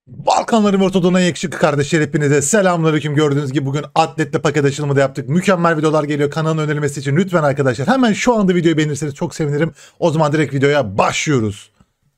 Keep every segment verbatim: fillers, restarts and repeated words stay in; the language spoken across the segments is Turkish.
Balkanların ortadoğu'na yakışıklı kardeşler, hepinize selamünaleyküm. Gördüğünüz gibi bugün atletle paket açılımı da yaptık. Mükemmel videolar geliyor kanalın önerilmesi için. Lütfen arkadaşlar hemen şu anda videoyu beğenirseniz çok sevinirim. O zaman direkt videoya başlıyoruz.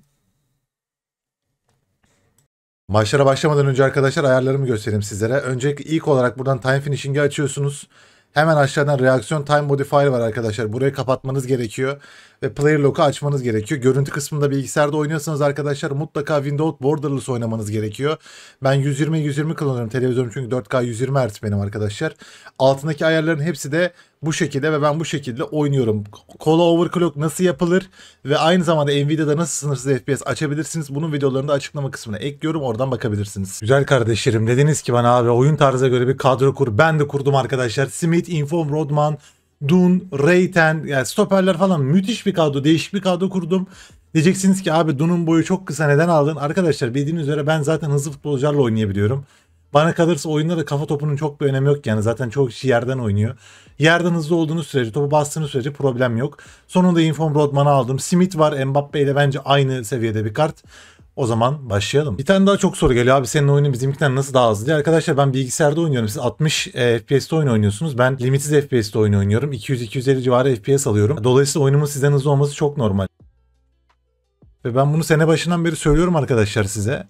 Maçlara başlamadan önce arkadaşlar ayarlarımı göstereyim sizlere. Öncelikle ilk olarak buradan Time Finishing'i açıyorsunuz. Hemen aşağıdan reaksiyon time modifier var arkadaşlar. Burayı kapatmanız gerekiyor. Ve player lock'u açmanız gerekiyor. Görüntü kısmında bilgisayarda oynuyorsanız arkadaşlar mutlaka Windows borderless oynamanız gerekiyor. Ben yüz yirmi yüz yirmi kullanıyorum televizyonum çünkü dört K yüz yirmi hertz benim arkadaşlar. Altındaki ayarların hepsi de bu şekilde ve ben bu şekilde oynuyorum. Kola overclock nasıl yapılır ve aynı zamanda Nvidia'da nasıl sınırsız F P S açabilirsiniz? Bunun videolarını da açıklama kısmına ekliyorum. Oradan bakabilirsiniz. Güzel kardeşlerim, dediniz ki bana abi oyun tarzına göre bir kadro kur. Ben de kurdum arkadaşlar. Smith, Inform, Rodman, Dun, Rayten, yani stoperler falan müthiş bir kadro, değişik bir kadro kurdum. Diyeceksiniz ki abi Dun'un boyu çok kısa, neden aldın? Arkadaşlar bildiğiniz üzere ben zaten hızlı futbolcularla oynayabiliyorum. Bana kalırsa oyunda da kafa topunun çok bir önemi yok yani, zaten çok kişi yerden oynuyor. Yerden hızlı olduğunuz sürece, topu bastığınız sürece problem yok. Sonunda Inform Rodman'ı aldım. Smith var, Mbappe ile bence aynı seviyede bir kart. O zaman başlayalım. Bir tane daha çok soru geliyor. Abi senin oyunun bizimkinden nasıl daha hızlı? Arkadaşlar ben bilgisayarda oynuyorum. Siz altmış e, F P S'te oyun oynuyorsunuz. Ben limitsiz F P S'te oyun oynuyorum. iki yüz iki yüz elli civarı F P S alıyorum. Dolayısıyla oyunumun sizden hızlı olması çok normal. Ve ben bunu sene başından beri söylüyorum arkadaşlar size.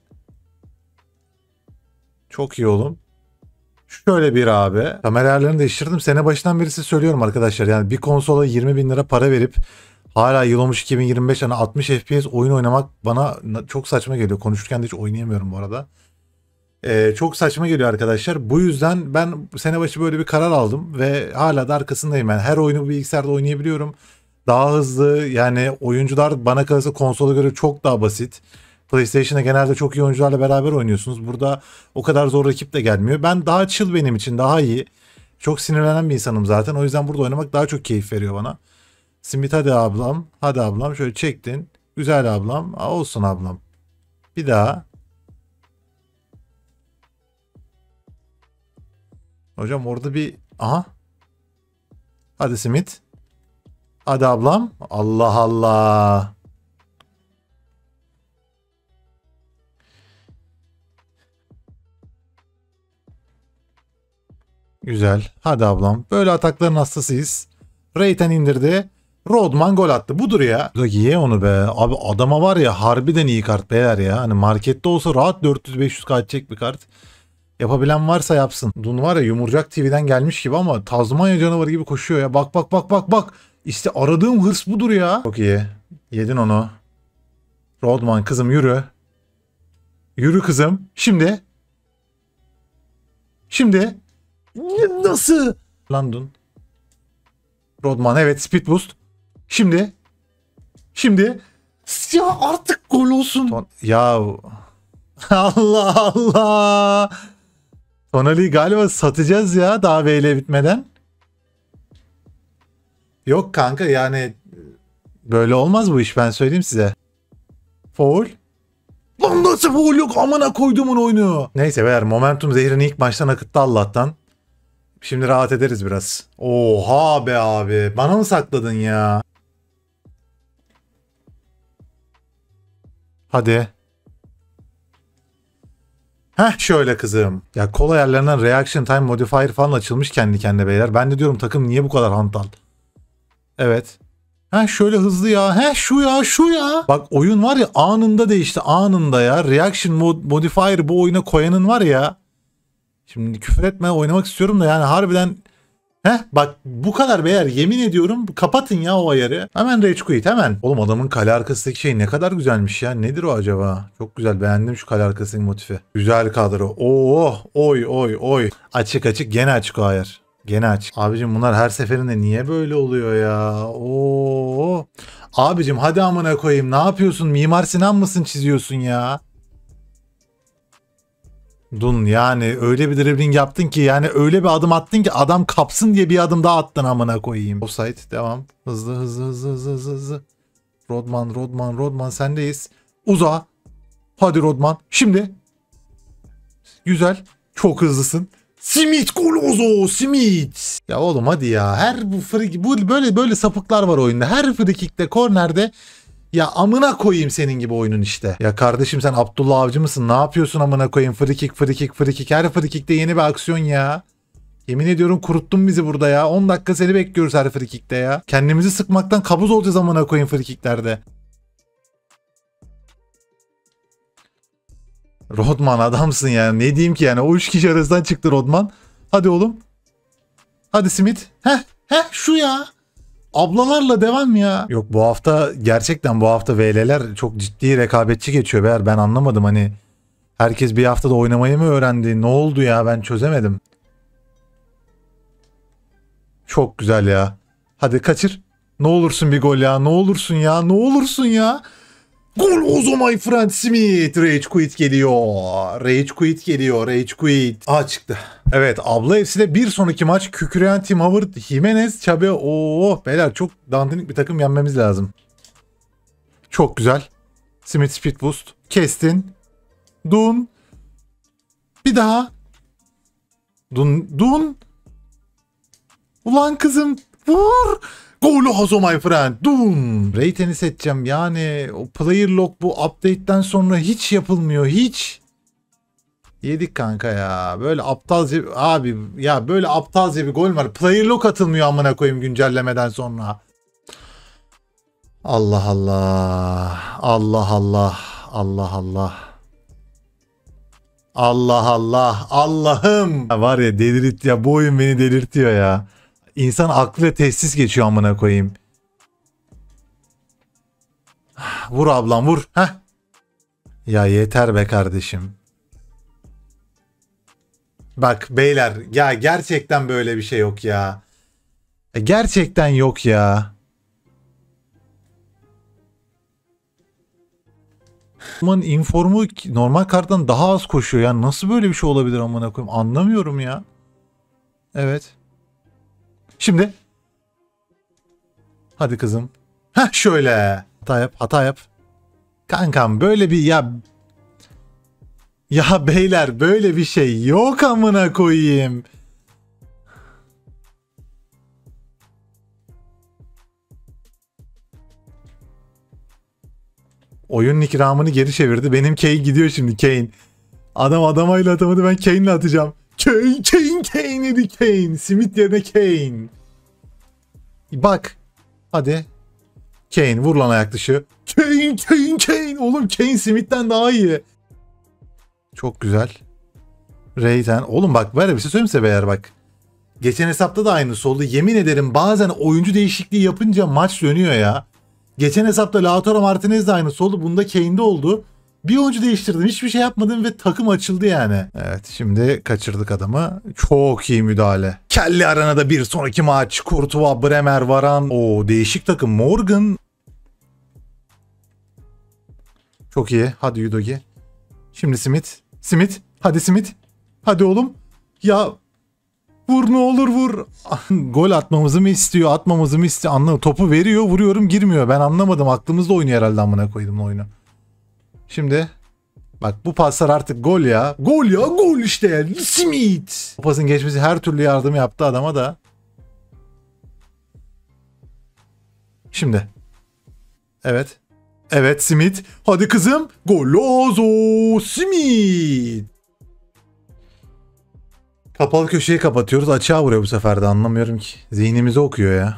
Çok iyi oğlum. Şöyle bir abi. Kamera ayarlarını değiştirdim. Sene başından beri size söylüyorum arkadaşlar. Yani bir konsola yirmi bin lira para verip hala yıl olmuş iki bin yirmi beş, hani altmış F P S oyun oynamak bana çok saçma geliyor. Konuşurken de hiç oynayamıyorum bu arada. Ee, çok saçma geliyor arkadaşlar. Bu yüzden ben sene başı böyle bir karar aldım ve hala da arkasındayım. Yani her oyunu bilgisayarda oynayabiliyorum. Daha hızlı, yani oyuncular bana kalırsa konsola göre çok daha basit. PlayStation'da genelde çok iyi oyuncularla beraber oynuyorsunuz. Burada o kadar zor rakip de gelmiyor. Ben daha chill, benim için daha iyi. Çok sinirlenen bir insanım zaten. O yüzden burada oynamak daha çok keyif veriyor bana. Simit hadi ablam. Hadi ablam. Şöyle çektin. Güzel ablam. Aa, olsun ablam. Bir daha. Hocam orada bir... Aha. Hadi Simit. Hadi ablam. Allah Allah. Güzel. Hadi ablam. Böyle atakların hastasıyız. Rayten indirdi. Rodman gol attı. Budur ya. Ye onu be. Abi adama var ya, harbiden iyi kart beyler ya. Hani markette olsa rahat dört yüz beş yüz K edecek bir kart. Yapabilen varsa yapsın. Dun var ya, Yumurcak T V'den gelmiş gibi ama Tazmanya canavarı gibi koşuyor ya. Bak bak bak bak bak. İşte aradığım hırs budur ya. Çok iyi. Yedin onu. Rodman kızım yürü. Yürü kızım. Şimdi. Şimdi. Nasıl? Lan Dun. Rodman evet, speed boost. Şimdi. Şimdi. Ya artık gol olsun. Ya. Allah Allah. Tonali'yi galiba satacağız ya daha V L bitmeden. Yok kanka, yani böyle olmaz bu iş, ben söyleyeyim size. Foul. Lan nasıl foul yok, amına koyduğumun oyunu. Neyse beyler, momentum zehrini ilk maçtan akıttı Allah'tan. Şimdi rahat ederiz biraz. Oha be abi, bana mı sakladın ya? Hadi. Heh şöyle kızım. Ya kol ayarlarından reaction time modifier falan açılmış kendi kendine beyler. Ben de diyorum takım niye bu kadar hantal? Evet. Heh şöyle hızlı ya. Heh şu ya şu ya. Bak oyun var ya, anında değişti, anında ya. Reaction mod modifier bu oyuna koyanın var ya. Şimdi küfür etme, oynamak istiyorum da yani harbiden. Heh bak bu kadar beyler, yemin ediyorum kapatın ya o ayarı. Hemen rage quit hemen. Oğlum adamın kale arkasındaki şey ne kadar güzelmiş ya. Nedir o acaba? Çok güzel, beğendim şu kale arkasındaki motifi. Güzel kadro. Oo oy oy oy. Açık açık, gene açık o ayar. Gene açık. Abicim bunlar her seferinde niye böyle oluyor ya? Oo. Abicim hadi amına koyayım, ne yapıyorsun? Mimar Sinan mısın, çiziyorsun ya? Dun yani öyle bir dribbling yaptın ki, yani öyle bir adım attın ki adam kapsın diye bir adım daha attın amına koyayım. Offside devam. Hızlı hızlı hızlı hızlı hızlı hızlı. Rodman Rodman Rodman sendeyiz. Uza. Hadi Rodman. Şimdi. Güzel. Çok hızlısın. Simit Golozo Simit. Ya oğlum hadi ya. Her bu free, bu böyle böyle sapıklar var oyunda. Her free kick'te, kornerde Ya amına koyayım senin gibi oyunun işte. Ya kardeşim sen Abdullah Avcı mısın? Ne yapıyorsun amına koyayım? Free kick, free kick, free kick. Her free kick'te yeni bir aksiyon ya. Yemin ediyorum kuruttun bizi burada ya. on dakika seni bekliyoruz her free kick'te ya. Kendimizi sıkmaktan kabuz olacağız amına koyayım free kick'lerde. Rodman adamsın yani. Ne diyeyim ki yani. O üç kişi arasından çıktı Rodman. Hadi oğlum. Hadi Smith. Heh. Heh şu ya. Ablalarla devam ya. Yok bu hafta gerçekten bu hafta V L'ler çok ciddi rekabetçi geçiyor beyler. Ben anlamadım hani. Herkes bir haftada oynamayı mı öğrendi? Ne oldu ya ben çözemedim. Çok güzel ya. Hadi kaçır. Ne olursun bir gol ya. Ne olursun ya. Ne olursun ya. Gol Ozo my friend Smith. Rage quit geliyor. Rage quit geliyor. Rage quit. Aa çıktı. Evet abla F C'de bir sonraki maç kükreyen Tim Howard, Jimenez, Xabi. Oo beyler çok dandinik bir takım yenmemiz lazım. Çok güzel. Smith speed boost. Kestin. Dun. Bir daha. Dun. Dun. Ulan kızım. Vur. Gol Hazo my friend. Dun. Rate'ini seçeceğim. Yani o player lock bu update'ten sonra hiç yapılmıyor. Hiç. Yedik kanka ya. Böyle aptalca abi ya böyle aptalca bir gol var. Player lock atılmıyor amına koyayım güncellemeden sonra. Allah Allah. Allah Allah. Allah Allah. Allah Allah. Allah'ım. Ya var ya delirt ya bu oyun beni delirtiyor ya. İnsan aklıyla testis geçiyor amına koyayım. Vur ablam vur. Heh. Ya yeter be kardeşim. Bak beyler ya gerçekten böyle bir şey yok ya. Gerçekten yok ya. Aman informu normal karttan daha az koşuyor ya. Nasıl böyle bir şey olabilir amına koyayım? Anlamıyorum ya. Evet. Şimdi. Hadi kızım. Heh şöyle. Hata yap, hata yap. Kankam böyle bir ya ya beyler böyle bir şey yok amına koyayım. Oyunun ikramını geri çevirdi. Benim Kane gidiyor şimdi Kane. Adam adamayla atamadı ben Kane'le atacağım. Kane, Kane, Kane dedi Kane. Smith yerine Kane. Bak. Hadi. Kane vur lan ayak dışı. Kane, Kane, Kane. Oğlum Kane Smith'ten daha iyi. Çok güzel. Reyten. Oğlum bak böyle bir şey söyleyeyim size beyler bak. Geçen hesapta da aynısı oldu. Yemin ederim bazen oyuncu değişikliği yapınca maç dönüyor ya. Geçen hesapta Lautaro Martinez de aynısı oldu. Bunda Kane'de oldu. Bir oyuncu değiştirdim. Hiçbir şey yapmadım ve takım açıldı yani. Evet şimdi kaçırdık adamı. Çok iyi müdahale. Kelly Arena'da bir sonraki maç. Courtois, Bremer, Varan. Oo değişik takım. Morgan. Çok iyi. Hadi Udogi. Şimdi Smith. Smith. Hadi Smith. Hadi oğlum. Ya vur ne olur vur. Gol atmamızı mı istiyor, atmamızı mı istiyor? Anlamadım. Topu veriyor, vuruyorum, girmiyor. Ben anlamadım. Aklımızda oynuyor herhalde amına koydum oyunu. Şimdi bak bu paslar artık gol ya. Gol ya, gol işte. Smith. Bu pasın geçmesi her türlü yardım yaptı adama da. Şimdi. Evet. Evet Smith. Hadi kızım. Golozo Smith. Kapalı köşeyi kapatıyoruz. Açığa vuruyor bu sefer de anlamıyorum ki. Zihnimizi okuyor ya.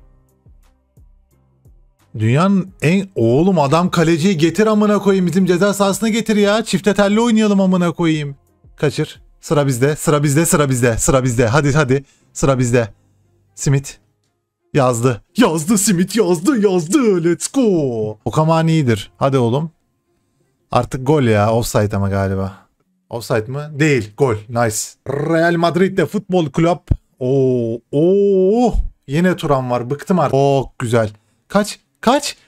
Dünyanın en... Oğlum adam kaleciyi getir amına koyayım. Bizim ceza sahasına getir ya. Çifte telli oynayalım amına koyayım. Kaçır. Sıra bizde. Sıra bizde. Sıra bizde. Sıra bizde. Hadi hadi. Sıra bizde. Smith. Yazdı. Yazdı Smith yazdı yazdı. Let's go. Okaman iyidir. Hadi oğlum. Artık gol ya. Offside ama galiba. Offside mı? Değil. Gol. Nice. Real Madrid'de futbol kulüp. Oo, oo. Yine Turan var. Bıktım artık. Çok güzel. Kaç? Kaç?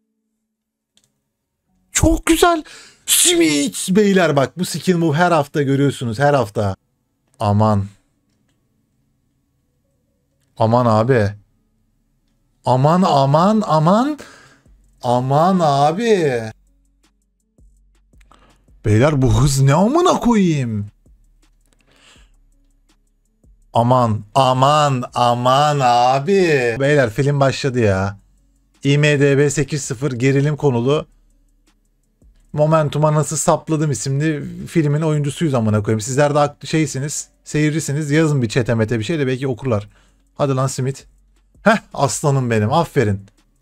Çok güzel. Smith beyler bak bu skill move her hafta görüyorsunuz. Her hafta. Aman. Aman abi. Aman aman aman. Aman abi. Beyler bu hız ne amına koyayım? Aman aman aman abi. Beyler film başladı ya. IMDb sekiz sıfır gerilim konulu. Momentum'a nasıl sapladım isimli filmin oyuncusuyuz amına koyayım. Sizler de şeysiniz, seyircisiniz. Yazın bir çete mete bir şey de belki okurlar. Hadi lan Smith. Heh, aslanım benim. Aferin.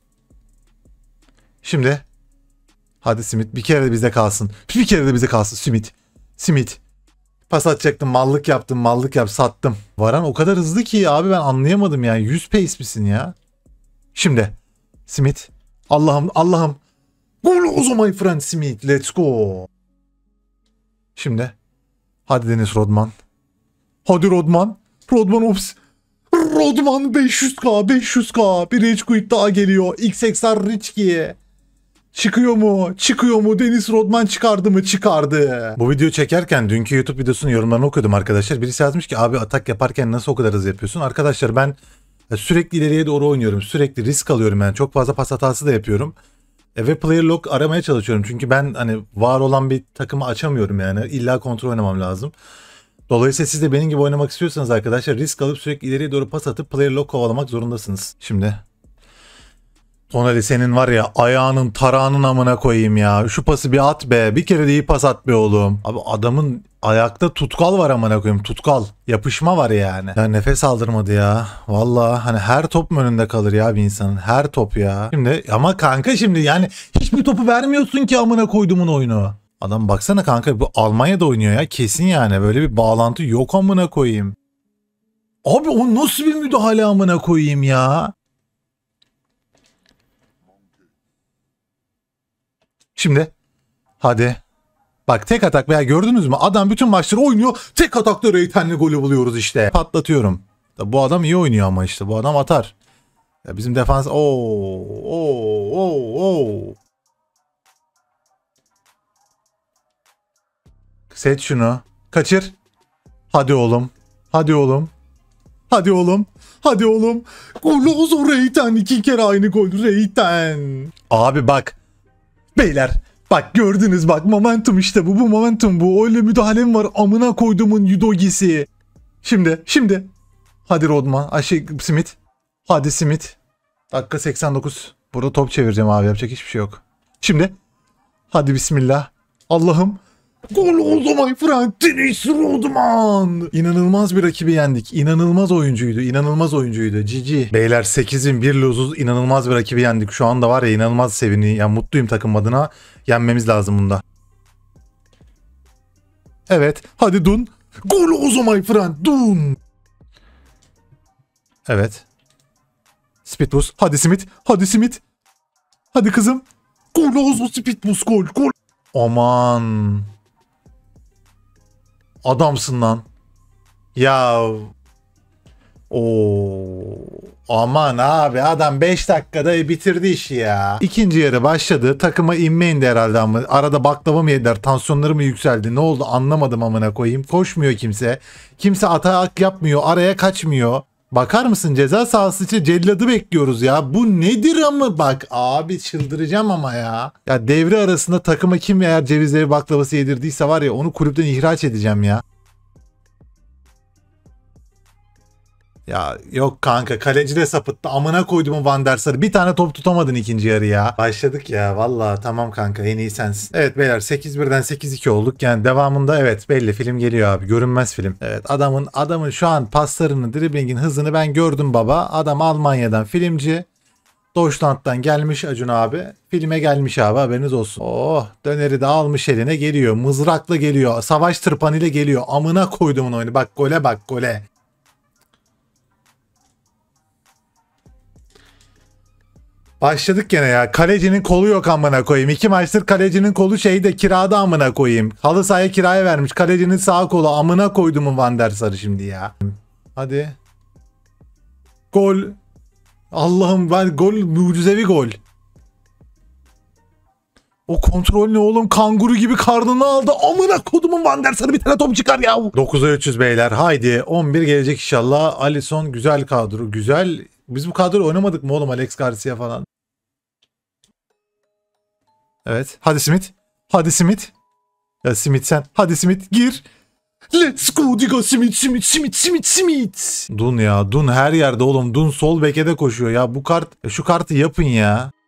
Şimdi hadi Smith bir kere de bize kalsın. Bir kere de bize kalsın Smith. Smith. Pas atacaktım, mallık yaptım, mallık yap, sattım. Varan o kadar hızlı ki abi ben anlayamadım yani. yüz pace misin ya? Şimdi Smith. Allah'ım, Allah'ım. Gol o my friend Smith. Let's go. Şimdi. Hadi Deniz Rodman. Hadi Rodman. Rodman ops. Rodman beş yüz K, beş yüz K. Bir Rage Quit daha geliyor. X X R Richki'ye. Çıkıyor mu? Çıkıyor mu? Deniz Rodman çıkardı mı? Çıkardı. Bu videoyu çekerken dünkü YouTube videosunun yorumlarını okudum arkadaşlar. Birisi yazmış ki abi atak yaparken nasıl o kadar hızlı yapıyorsun? Arkadaşlar ben sürekli ileriye doğru oynuyorum. Sürekli risk alıyorum yani. Çok fazla pas hatası da yapıyorum. E, ve player lock aramaya çalışıyorum. Çünkü ben hani var olan bir takımı açamıyorum yani. İlla kontrol oynamam lazım. Dolayısıyla siz de benim gibi oynamak istiyorsanız arkadaşlar risk alıp sürekli ileriye doğru pas atıp player lock kovalamak zorundasınız. Şimdi. Tonali senin var ya ayağının tarağının amına koyayım ya. Şu pası bir at be. Bir kere de iyi pas at be oğlum. Abi adamın ayakta tutkal var amına koyayım. Tutkal. Yapışma var yani. Ya nefes aldırmadı ya. Vallahi hani her top mu önünde kalır ya bir insanın? Her top ya. Şimdi ama kanka şimdi yani hiçbir topu vermiyorsun ki amına koyduğumun oyunu. Adam baksana kanka bu Almanya'da oynuyor ya. Kesin yani böyle bir bağlantı yok amına koyayım. Abi o nasıl bir müdahale amına koyayım ya? Şimdi hadi. Bak tek atak veya gördünüz mü? Adam bütün maçları oynuyor. Tek atakta Reyten'le golü buluyoruz işte. Patlatıyorum. Bu adam iyi oynuyor ama işte. Bu adam atar. Ya bizim defans... Oo, oo, oo, oo. Seç şunu. Kaçır. Hadi oğlum. Hadi oğlum. Hadi oğlum. Hadi oğlum. Golozo Reyten. İki kere aynı gol. Reyten. Abi bak. Beyler bak gördünüz bak momentum işte bu bu momentum bu öyle müdahalem var amına koyduğumun Yudogisi. Şimdi şimdi hadi Rodman Ayşe Smith hadi Smith dakika seksen dokuz burada top çevireceğim abi yapacak hiçbir şey yok. Şimdi hadi bismillah Allah'ım gol oldu my friend Deniz Rodman. İnanılmaz bir rakibi yendik. İnanılmaz oyuncuydu. İnanılmaz oyuncuydu. Cici. Beyler sekiz bin bir lozuz inanılmaz bir rakibi yendik. Şu anda var ya inanılmaz sevini. Yani mutluyum takım adına. Yenmemiz lazım bunda. Evet. Hadi Dun. Gol oldu my friend Dun. Evet. Speedboost. Hadi Smith. Hadi Smith. Hadi kızım. Gol oldu Speedboost gol. Gol. Aman. Adamsın lan. Ya. Oo. Aman abi adam beş dakikada bitirdi işi ya. İkinci yarı başladı. Takıma inme indi herhalde ama. Arada baklava mı yediler? Tansiyonları mı yükseldi? Ne oldu anlamadım amına koyayım. Koşmuyor kimse. Kimse atak yapmıyor. Araya kaçmıyor. Bakar mısın ceza sahası için celladı bekliyoruz ya. Bu nedir ama bak abi çıldıracağım ama ya. Ya devre arasında takıma kim eğer cevizleri baklavası yedirdiyse var ya onu kulüpten ihraç edeceğim ya. Ya yok kanka kaleci de sapıttı. Amına koyduğumun Van der Sar'ı. Bir tane top tutamadın ikinci yarı ya. Başladık ya valla tamam kanka en iyi sensin. Evet beyler sekiz birden sekiz iki olduk. Yani devamında evet belli film geliyor abi. Görünmez film. Evet adamın adamın şu an paslarını driblingin hızını ben gördüm baba. Adam Almanya'dan filmci. Deutschland'dan gelmiş Acun abi. Filme gelmiş abi haberiniz olsun. Oh döneri de almış eline geliyor. Mızrakla geliyor. Savaş tırpanıyla geliyor. Amına koyduğumun oyunu. Bak gole bak gole. Başladık gene ya. Kalecinin kolu yok amına koyayım. İki maçtır kalecinin kolu şeyde kirada amına koyayım. Halı sahaya kiraya vermiş. Kalecinin sağ kolu amına koyduğumun Van der Sar'ı şimdi ya. Hadi. Gol. Allah'ım ben gol mucizevi gol. O kontrol ne oğlum kanguru gibi karnını aldı. Amına kodumun Van der Sar'ı bir tane top çıkar ya. dokuza üç yüz beyler haydi. on bir gelecek inşallah. Alisson güzel kadro. Güzel. Biz bu kadro oynamadık mı oğlum Alex Garcia falan. Evet. Hadi Smith. Hadi Smith. Ya Smith sen. Hadi Smith gir. Let's go diga Smith Smith Smith Smith Smith. Dun ya Dun her yerde oğlum. Dun sol beke de koşuyor ya. Bu kart şu kartı yapın ya.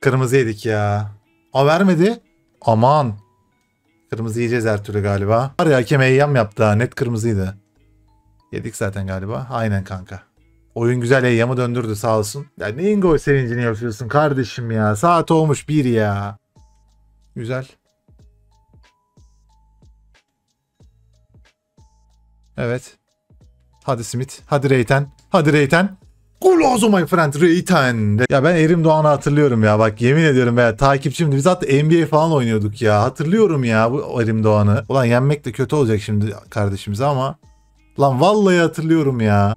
Kırmızı yedik ya. A vermedi. Aman. Kırmızı yiyeceğiz her türlü galiba. Var ya hakem eyyam yaptı ha. Net kırmızıydı. Yedik zaten galiba. Aynen kanka. Oyun güzel eyyamı döndürdü sağ olsun. Ya neyin gol sevincini yapıyorsun kardeşim ya. Saat olmuş bir ya. Güzel. Evet. Hadi Smith. Hadi Reyten. Hadi Reyten. Gol olsun my friend Reyten. Ya ben Erim Doğan'ı hatırlıyorum ya. Bak yemin ediyorum ya takipçimdi. Biz hatta N B A falan oynuyorduk ya. Hatırlıyorum ya bu Erim Doğan'ı. Ulan yenmek de kötü olacak şimdi kardeşimize ama. Lan vallahi hatırlıyorum ya.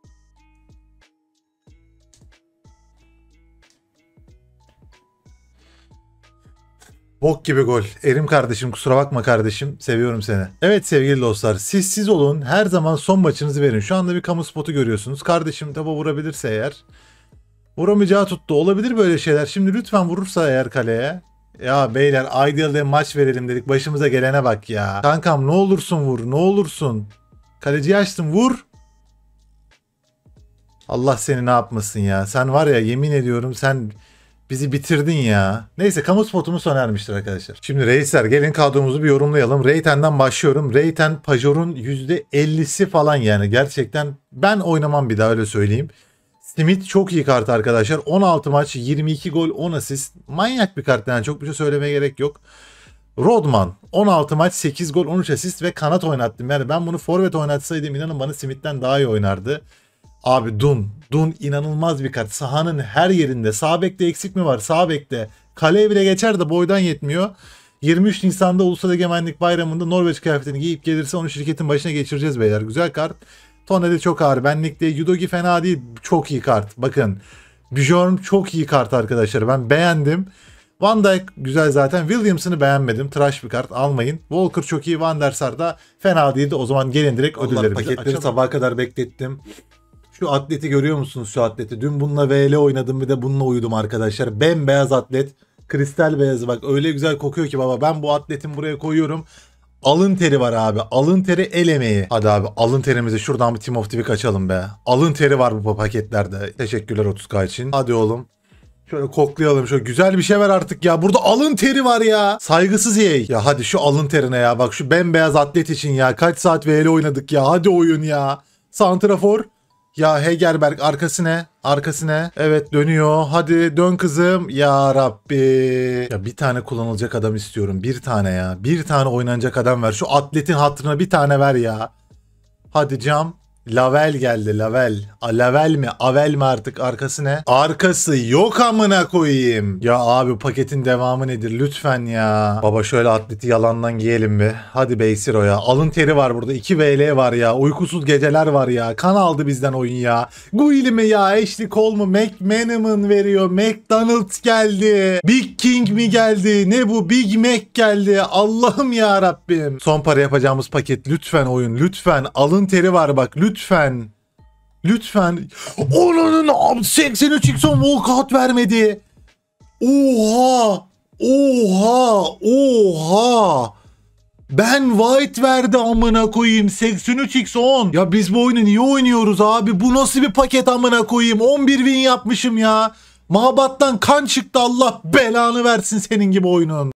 Bok gibi gol. Erim kardeşim kusura bakma kardeşim. Seviyorum seni. Evet sevgili dostlar siz siz olun. Her zaman son maçınızı verin. Şu anda bir kamu spotu görüyorsunuz. Kardeşim topa vurabilirse eğer. Vuramayacağı tuttu. Olabilir böyle şeyler. Şimdi lütfen vurursa eğer kaleye. Ya beyler Ideal'de maç verelim dedik. Başımıza gelene bak ya. Kankam ne olursun vur. Ne olursun. Kaleciyi açtın vur. Allah seni ne yapmasın ya. Sen var ya yemin ediyorum sen bizi bitirdin ya. Neyse kamu spotumuz sona ermiştir arkadaşlar. Şimdi reisler gelin kadromuzu bir yorumlayalım. Reyten'den başlıyorum. Reyten Pajor'un yüzde ellisi falan yani. Gerçekten ben oynamam bir daha öyle söyleyeyim. Smith çok iyi kart arkadaşlar. on altı maç, yirmi iki gol, on asist. Manyak bir kart yani çok bir şey söylemeye gerek yok. Rodman on altı maç, sekiz gol, on üç asist ve kanat oynattım. Yani ben bunu forvet oynatsaydım inanın bana Smith'ten daha iyi oynardı. Abi Dun. Dun inanılmaz bir kart. Sahanın her yerinde. Sağ bekte eksik mi var? Sağ bekte. Kaleye bile geçer de boydan yetmiyor. yirmi üç Nisan'da Ulusal Egemenlik Bayramı'nda Norveç kıyafetini giyip gelirse onu şirketin başına geçireceğiz beyler. Güzel kart. Tonali çok ağır. Benlikte Yudogi fena değil. Çok iyi kart. Bakın. Bjorn çok iyi kart arkadaşlar. Ben beğendim. Van Dijk güzel zaten. Williamson'ı beğenmedim. Trash bir kart. Almayın. Walker çok iyi. Van der Sar da fena değildi. O zaman gelin direkt ödüllerimizi. Paketleri sabaha kadar beklettim. Şu atleti görüyor musunuz şu atleti? Dün bununla V L oynadım bir de bununla uyudum arkadaşlar. Bembeyaz atlet. Kristal beyazı bak öyle güzel kokuyor ki baba. Ben bu atletin buraya koyuyorum. Alın teri var abi. Alın teri el emeği. Hadi abi alın terimizi şuradan bir Team of the Week açalım be. Alın teri var bu paketlerde. Teşekkürler otuz K için. Hadi oğlum. Şöyle koklayalım. Şöyle güzel bir şey ver artık ya. Burada alın teri var ya. Saygısız yey. Ya hadi şu alın terine ya. Bak şu bembeyaz atlet için ya. Kaç saat V L oynadık ya. Hadi oyun ya. Santrafor. Ya Hegerberg arkası ne? Arkası ne? Evet dönüyor. Hadi dön kızım. Ya Rabbi. Ya bir tane kullanılacak adam istiyorum. Bir tane ya. Bir tane oynanacak adam ver. Şu atletin hatırına bir tane ver ya. Hadi cam. Lavel geldi Lavel. A, Lavel mi? Avel mi artık? Arkası ne? Arkası yok amına koyayım. Ya abi paketin devamı nedir? Lütfen ya. Baba şöyle atleti yalandan giyelim bir. Hadi Beysiro ya. Alın teri var burada. iki V L var ya. Uykusuz geceler var ya. Kan aldı bizden oyun ya. Guili mi ya? Ashley Cole mu? McManaman veriyor. McDonald's geldi. Big King mi geldi? Ne bu? Big Mac geldi. Allah'ım ya Rabbim. Son para yapacağımız paket. Lütfen oyun. Lütfen. Alın teri var bak. Lütfen. Lütfen. Lütfen. Onun seksen üç x on walkout vermedi. Oha. Oha. Oha. Ben White verdi amına koyayım. seksen üç x on. Ya biz bu oyunu niye oynuyoruz abi? Bu nasıl bir paket amına koyayım? on bir win yapmışım ya. Mabattan kan çıktı Allah belanı versin senin gibi oyunun.